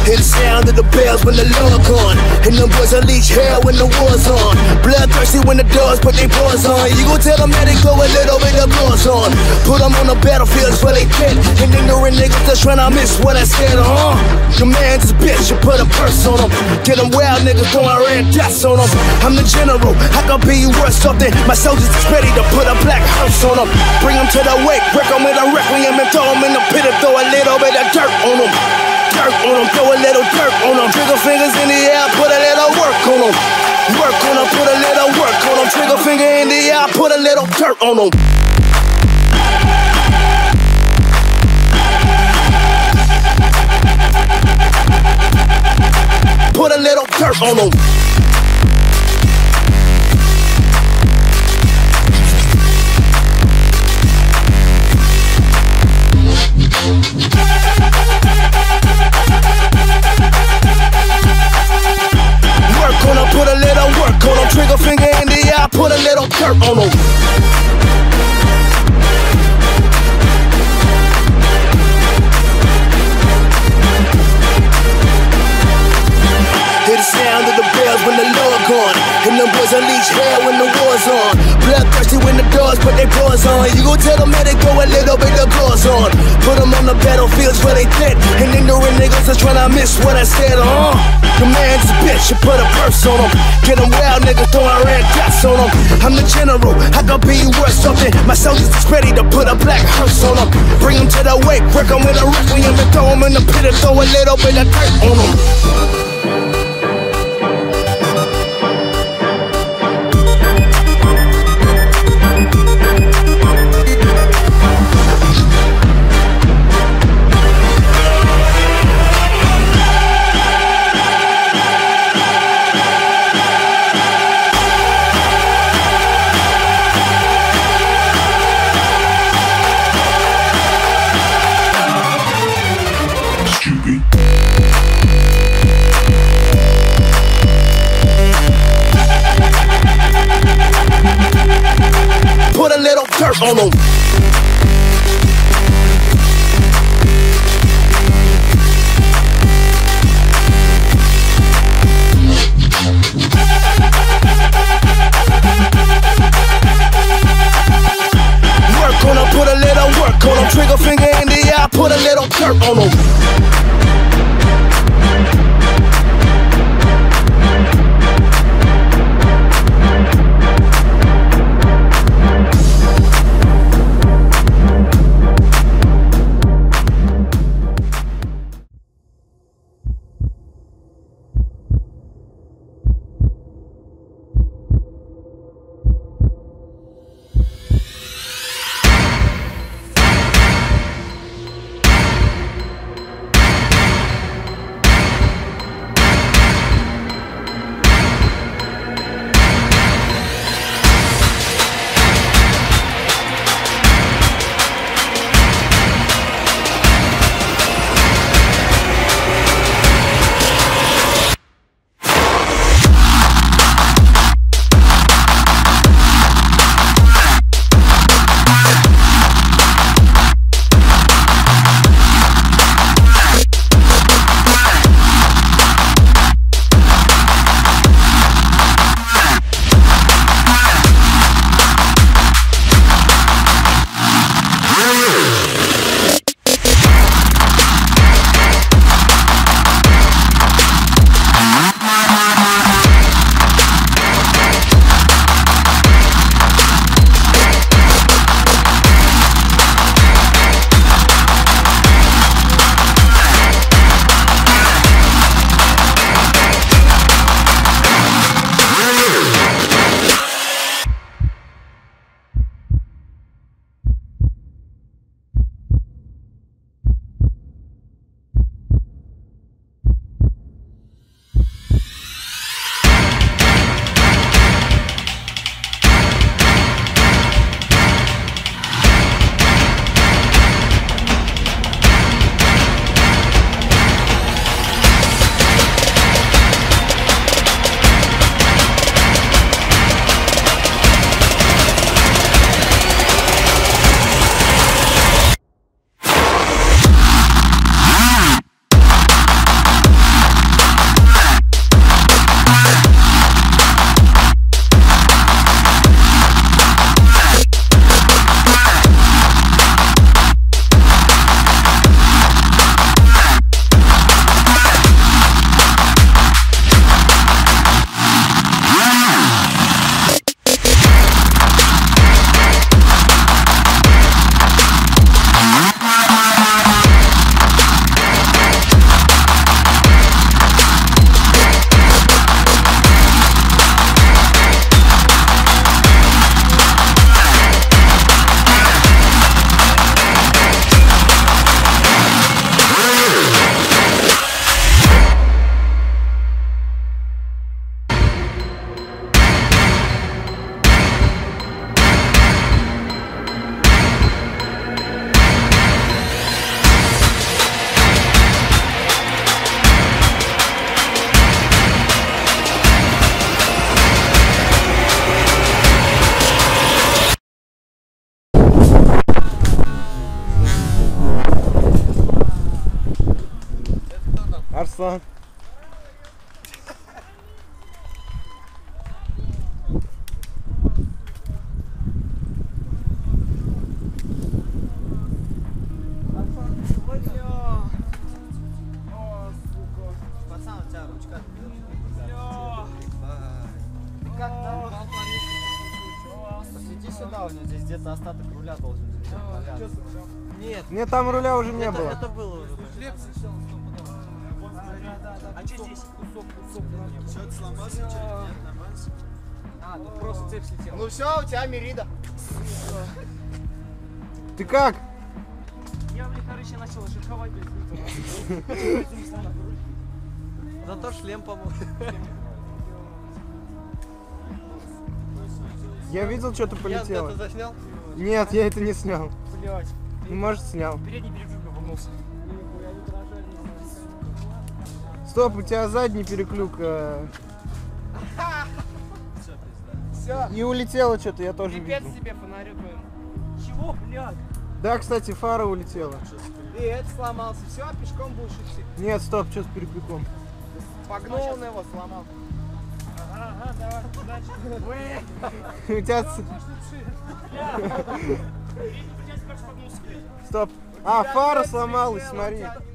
Hear the sound of the bells when the Lord gone, and them boys unleash hell when the war's on. Bloodthirsty when the dogs put their paws on. You gon' tell them that they go a little bit of gloss on. Put them on the battlefields where they fit, and ignorant niggas just tryna miss what I said, Command this bitch, you put a purse on them. Get them wild niggas throwing red dots on them. I'm the general, I can be worth something. My soldiers is ready to put a black hearse on them. Bring them to the wake, wreck them with a requiem, and throw them in the pit and throw a little bit of dirt on them. Dirt on them, throw a little dirt on them. Trigger fingers in the air, put a little work on them. Work on them, put a little work on them. Trigger finger in the air, put a little dirt on them. Put a little dirt on them. Work on them, put a little work on them. Trigger finger in the eye, put a little dirt on them. Hear the sound of the bells when the Lord gone, and them boys unleash hell when the war's on. Bloodthirsty when the dogs put their paws on. You gon' tell them that they go a little bit of gloss on. Put them on the battlefields where they fit, and ignorant niggas just tryna miss what I said, Command this bitch, you put a purse on them. Get them wild niggas throwing red dots on them. I'm the general, I can be worth something. My soldiers is ready to put a black hearse on them. Bring them to the wake, wreck them with a requiem, and throw them in the pit and throw a little bit of dirt on them. Put a little dirt on them. Work on them, put a little work on them. Trigger finger in the eye, put a little dirt on them. Руслан. Пацан, у тебя ручка. Как там? Иди сюда, у него здесь где-то остаток руля должен быть. Нет, Нет, там руля уже не было. это было уже. А что здесь? Кусок. Что-то сломался, что-то нет, нормально. А, тут просто цепь слетела. Ну все, у тебя Мерида. Ты как? Я, блин, короче, начал шиковать, блядь. Зато шлем помог. Я видел, что-то Я полетело. где-то заснял. Нет, я это не снял. Блядь. Ну, может, снял. Передний переключик обогнулся. Стоп, у тебя задний переклюк. Все. И улетело что-то, я тоже Пипец видел. себе фонарик. Чего, блядь? Да, кстати, фара улетела. И это сломался. Все, пешком будешь идти. Нет, стоп, что с переклюком? Погнул на его, сломал. Ага, давай, удачи. У тебя... Передний, блядь, как погнулся, блядь. Стоп. А, фара сломалась, смотри.